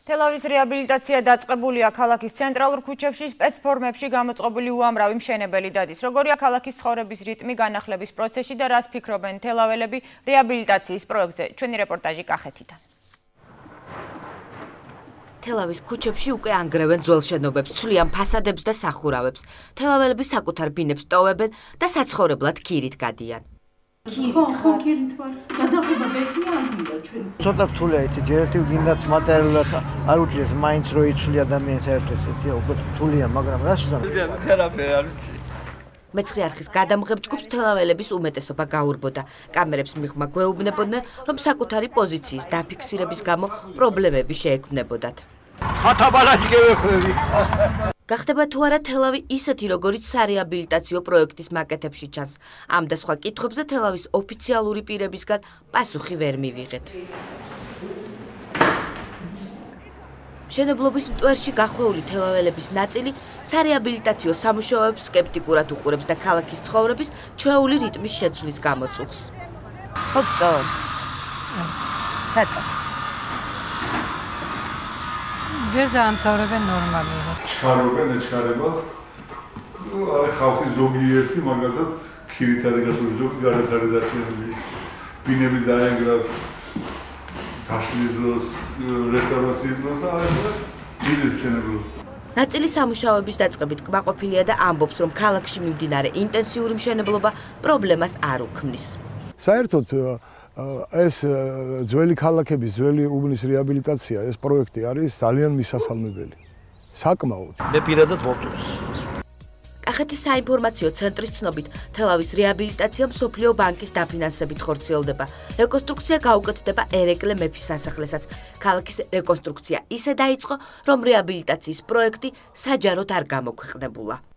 თელავის რეაბილიტაცია დაწყებულია ქალაქის ცენტრალურ ქუჩებში, სპეცფორმებში გამოწყობილი უამრავი მშენებელი დადის. როგორია ქალაქის ცხოვრების რიტმი განახლების პროცესში და რას ფიქრობენ თელაველები რეაბილიტაციის პროექტზე? ჩვენი რეპორტაჟი კახეთიდან. თელავის ქუჩებში უკვე ანგრევენ ძველ შენობებს, ცვლიან ფასადებს და სახურავებს. თელაველები საკუთარ ბინებს ტოვებენ და საცხოვრებლად ქირით გადიან. ქირით ვარ. გადახვდება ბესია ამბია ჩვენ. ცოტა რთულია იცი, ჯერერთი გინდაც მატერიალურად არ უჭირს მაინც რო იცვლი ადამიანს ერთად, იცი, უკვე რთულია, მაგრამ რა შეძამს? ვერაფერი არ ვიცი. მეცხრე არხის გადამღებ ჯგუფს თელაველების უმეტესობა გაურბოდა. კამერებს მიღმა გვეუბნებოდნენ, რომ საკუთარი პოზიციის დაფიქსირების გამო პრობლემები შეექმნებოდათ. ხათაბალაჯი გევეხვევი. გახდება თუ არა თელავი ისეთი, როგორიც სარეაბილიტაციო პროექტის მაკეტებში ჩანს. ამ და სხვა კითხვებზე თელავის ოფიციალური პირებისგან პასუხი ვერ მივიღეთ. მშენებლობის მტვერში გახვეული თელაველების ნაწილი სარეაბილიტაციო სამუშაოებს სკეპტიკურად უყურებს და ქალაქის ცხოვრების ჩვეული რიტმის შეცვლის გამოწვევს. ხოცო. ხატო. ვერ დაამთავრებენ ნორმალურად. ჩქარობენ ეჩქარებად. აი ხალხი ზოგიერთი მაგალითად ქირით არის გასული, ზოგი გარეთ არის დარჩენილი. ბინები დაენგრათ თასლის დროს, რესტავრაციის დროს და აი დიდი მშენებლობა. ნაწილი სამუშაოების დაწყებით კმაყოფილია და ამბობს, რომ ქალაქში მიმდინარე ინტენსიური მშენებლობა პრობლემას არ უქმნის. საერთოდ ეს ძველი ქალაქების ძველი უბნის რეაბილიტაცია, ეს პროექტი არის ძალიან მისასალმებელი. საკმაოდ. მე პირადად მოვწონს. კახეთის საინფორმაციო ცენტრის ცნობით, თელავის რეაბილიტაცია მსოფლიო ბანკის დაფინანსებით ხორციელდება. რეკონსტრუქცია გაუკეთდება ერეკლე მეფის სასახლესაც. ქალაქის რეკონსტრუქცია ისე დაიწყო, რომ რეაბილიტაციის პროექტი საჯაროდ არ გამოქვეყნებულა.